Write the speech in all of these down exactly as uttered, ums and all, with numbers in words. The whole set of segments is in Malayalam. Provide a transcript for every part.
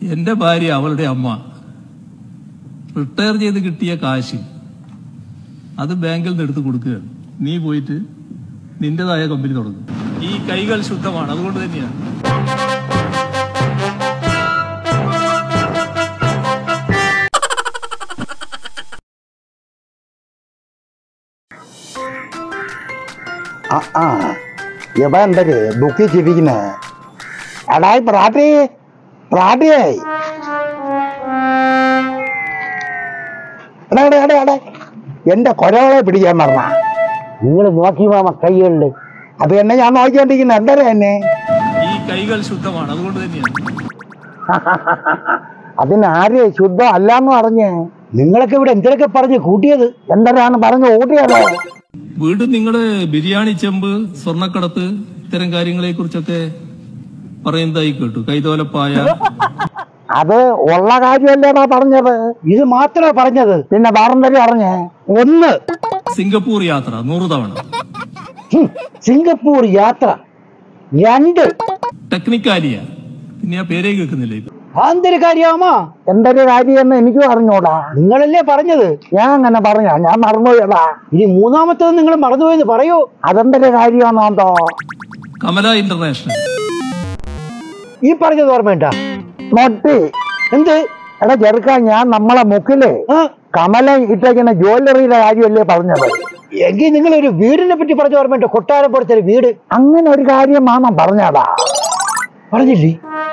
എന്റെ ഭാര്യ അവളുടെ അമ്മ റിട്ടയർ ചെയ്ത് കിട്ടിയ കാശ് അത് ബാങ്കിൽ നിന്ന് എടുത്ത് കൊടുക്കുകയാണ്. നീ പോയിട്ട് നിന്റേതായ കമ്പനി തുടങ്ങും. ഈ കൈകൾ ശുദ്ധമാണ്, അതുകൊണ്ട് തന്നെയാണ്. ഇവ എന്തൊക്കെ ബുക്ക് ചെയ്തിരിക്കുന്നേ? എടായി പ്രാട്ടി പ്രാട്ടിയായി എടാ എടാ എടാ എടാ എന്റെ കൊരകളെ പിടിക്കാൻ പറഞ്ഞ നിങ്ങൾ നോക്കി മാമ കൈകളില്. അത് തന്നെ ഞാൻ നോക്കിക്കൊണ്ടിരിക്കുന്ന എന്താ എന്നെ ഈ കൈകൾ ശുദ്ധമാണ്, അതുകൊണ്ട് തന്നെയാണ്. അതിനാരെ ശുദ്ധം അല്ലാന്ന് പറഞ്ഞേ? നിങ്ങളൊക്കെ ഇവിടെ എന്തൊക്കെ പറഞ്ഞ് കൂട്ടിയത്? എന്താണ് പറഞ്ഞ് കൂട്ടിയത്? വീണ്ടും നിങ്ങള് ബിരിയാണി ചെമ്പ്, സ്വർണ്ണക്കടത്ത്, ഇത്തരം കാര്യങ്ങളെ കുറിച്ചൊക്കെ പറയുന്നതായി കേട്ടു. കൈതോലപ്പായ അത് ഉള്ള കാര്യമല്ലേടാ പറഞ്ഞത്. ഇത് മാത്രമേ പറഞ്ഞത്, പിന്നെ വേറെന്തൊക്കെ പറഞ്ഞേ? ഒന്ന് സിംഗപ്പൂർ യാത്ര നൂറ് തവണ. സിംഗപ്പൂർ യാത്ര. രണ്ട് ടെക്നിക്കാലിയ. പിന്നെ ആ പേരേ കേൾക്കുന്നില്ല ഇപ്പൊ. എന്തൊരു കാര്യമാമോ? എന്തൊരു കാര്യമെന്ന് എനിക്ക് പറഞ്ഞൂടാ. നിങ്ങളല്ലേ പറഞ്ഞത്? ഞാൻ അങ്ങനെ പറഞ്ഞ ഞാൻ മറന്നുപോയടാ. ഇനി മൂന്നാമത്തത് നിങ്ങൾ മറന്നുപോയെന്ന് പറയൂ. അതെന്തൊരു കാര്യമാണോ? കമല ഇന്റർനാഷണൽ. ഈ പറഞ്ഞത് ഓർമ്മയുണ്ടാ? നോട്ടി എന്ത്? എടാ ചെറുക്കാൻ, ഞാൻ നമ്മളെ മുക്കില് കമല ഇട്ടേക്കുന്ന ജ്വല്ലറിയുടെ കാര്യമല്ലേ പറഞ്ഞത്? എങ്കിൽ നിങ്ങൾ ഒരു വീടിനെ പറ്റി പറഞ്ഞ ഓർമ്മയുണ്ട്? കൊട്ടാരം പോലത്തെ വീട്. അങ്ങനെ ഒരു കാര്യം മാമൻ പറഞ്ഞാടാ. പറഞ്ഞില്ലേ?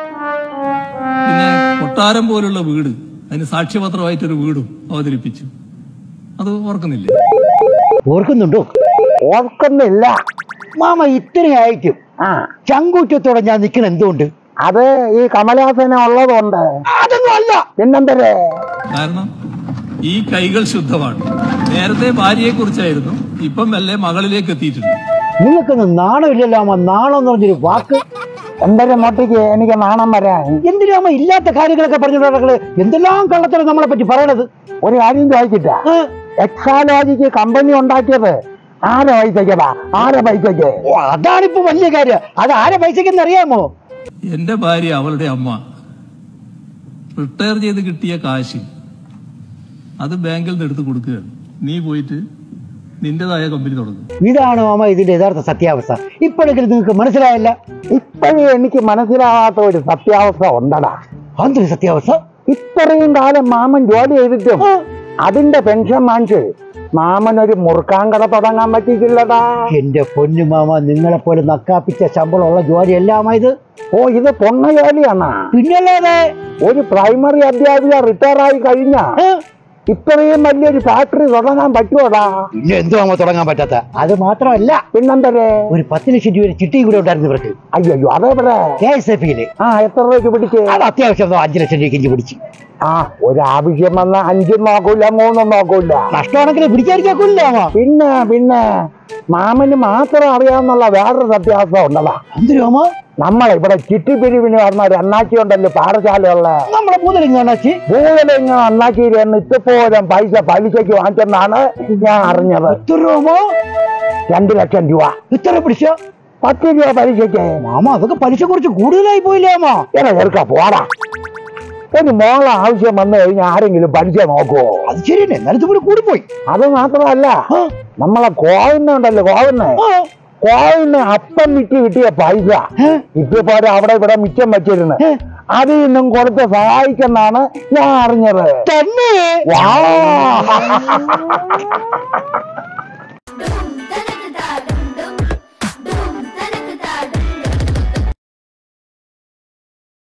പിന്നെ കൊട്ടാരം പോലുള്ള വീട്, അതിന് സാക്ഷ്യപത്രമായിട്ടൊരു വീടും അവതരിപ്പിച്ചു. അത് ഓർക്കുന്നില്ലേ? ഓർക്കുന്നുണ്ടോ? ഓർക്കുന്നില്ല മാമ. ഇത്രയായിട്ടും ആ ചങ്കൂറ്റത്തോടെ ഞാൻ നിൽക്കണം. എന്തുകൊണ്ട്? അത് ഈ കമലഹാസന ഉള്ളതുകൊണ്ട്. അതൊന്നും അല്ല. പിന്നെന്തരേ? കാരണം ഈ കൈകൾ ശുദ്ധമാണ്. നേരത്തെ ഭാര്യയെ കുറിച്ചായിരുന്നു, ഇപ്പം മെല്ലെ മകളിലേക്ക് എത്തിയിട്ടുണ്ട്. നിങ്ങൾക്കൊന്നും നാണമില്ലല്ലോ അമ്മ. നാണം എന്ന് പറഞ്ഞൊരു വാക്ക്. എന്തൊരു മോട്ടയ്ക്ക് എനിക്ക് നാണം വരാൻ? എന്തിനാമ ഇല്ലാത്ത കാര്യങ്ങളൊക്കെ പറഞ്ഞിട്ടുള്ള എന്തെല്ലാം കള്ളത്തരം നമ്മളെ പറ്റി പറയണത്? ഒരു കാര്യം ചോദിച്ചിട്ടാ, എക്സാലോജിക്ക് കമ്പനി ഉണ്ടാക്കിയത് ആരെ പൈസക്കടാ? ആരെ പൈസക്ക്? അതാണിപ്പോ വലിയ കാര്യം. അത് ആരെ പൈസക്കെന്ന് അറിയാമോ? എന്റെ ഭാര്യ അവളുടെ അമ്മ റിട്ടയർ ചെയ്ത് കിട്ടിയ കാശ് അത് ബാങ്കിൽ നിന്ന് എടുത്ത് കൊടുക്കുകയാണ്. നീ പോയിട്ട് നിന്റേതായ കമ്പനി തുടങ്ങും. ഇതാണ് മാമ ഇതിന്റെ യഥാർത്ഥ സത്യാവസ്ഥ. ഇപ്പോഴെങ്കിലും നിങ്ങൾക്ക് മനസ്സിലായില്ല? ഇപ്പോഴും എനിക്ക് മനസ്സിലാവാത്ത ഒരു സത്യാവസ്ഥ ഉണ്ടടാ. എന്തൊരു സത്യാവസ്ഥ? ഇത്രയും കാലം മാമൻ ജോലി ചെയ്തിട്ടും അതിന്റെ പെൻഷൻ വാങ്ങിച്ച് മാമൻ ഒരു മുറുക്കാൻ കട തുടങ്ങാൻ പറ്റിയിട്ടില്ലടാ. എന്റെ പൊന്നു മാമ, നിങ്ങളെ പോലെ നക്കാപ്പിച്ച ശമ്പളമുള്ള ജോലിയല്ലാമായത്. ഓ, ഇത് പൊണ്ണ ജോലിയാണോ? പിന്നല്ലാതെ. ഒരു പ്രൈമറി അധ്യാപിക റിട്ടയർ ആയി കഴിഞ്ഞ ഇത്രയും വലിയൊരു ഫാക്ടറി തുടങ്ങാൻ പറ്റുമോടാ? പിന്നെ എന്തുവാ തുടങ്ങാൻ പറ്റാത്ത? അത് മാത്രമല്ല, പിന്നെന്തരേ, ഒരു പത്ത് ലക്ഷം രൂപ ചിട്ടി കൂടെ ഉണ്ടായിരുന്നു ഇവർക്ക്. അയ്യോ, അതേപോലെ കെ എസ് എഫ് ഇയില്. ആ, എത്ര രൂപയ്ക്ക് പിടിച്ച്? അത് അത്യാവശ്യം അഞ്ചു ലക്ഷം രൂപയ്ക്ക് ഇഞ്ചി പിടിച്ച്. ആ, ഒരാവശ്യം വന്ന അഞ്ചും നോക്കൂല, മൂന്നും നോക്കൂല. നഷ്ടമാണെങ്കിൽ പിടിക്കാതിരിക്കൂല. പിന്നെ പിന്നെ മാമന് മാത്രം അറിയാവുന്നുള്ള വേറൊരു സത്യാവസ്ഥ ഉണ്ടതാ. എന്തിനാമോ? നമ്മളിവിടെ ചിട്ടിപ്പിരിവിന് പറഞ്ഞ ഒരു അണ്ണാച്ചി ഉണ്ടല്ലോ, പാഠശാലയുള്ള നമ്മളെ പൂതലിങ്ങ അണ്ണാച്ചി. പൂതലിങ്ങ അണ്ണാച്ചിയിൽ നിന്ന് ഇത്തപ്പോലും പൈസ പലിശയ്ക്ക് വാങ്ങിച്ചെന്നാണ് ഞാൻ അറിഞ്ഞത്. എത്ര രൂപ? രണ്ടു ലക്ഷം രൂപ. ഇത്ര പിടിച്ച പത്ത് രൂപ പലിശയ്ക്ക്. മാമ, അതൊക്കെ പലിശ കുറച്ച് കൂടുതലായി പോയില്ലേമോ? എന്നെ ചെറുക്ക പോടാ. ഒരു മോളെ ആവശ്യം വന്നു കഴിഞ്ഞാൽ ആരെങ്കിലും പലിശ നോക്കുവോ? അത് ശരിയല്ലേ, എന്നാലും കൂടി കൂടിപ്പോയി. അത് മാത്രമല്ല, നമ്മളെ കോവിന് ഉണ്ടല്ലോ, കോവിന് കോവിന് അപ്പം വിറ്റ് കിട്ടിയ പൈസ ഇപ്പോഴും അവിടെ ഇവിടെ മിച്ചം വെച്ചിരുന്നു. അതിൽ നിന്നും കൊടുത്ത് സഹായിക്കെന്നാണ് ഞാൻ അറിഞ്ഞത്. തന്നെ? വാ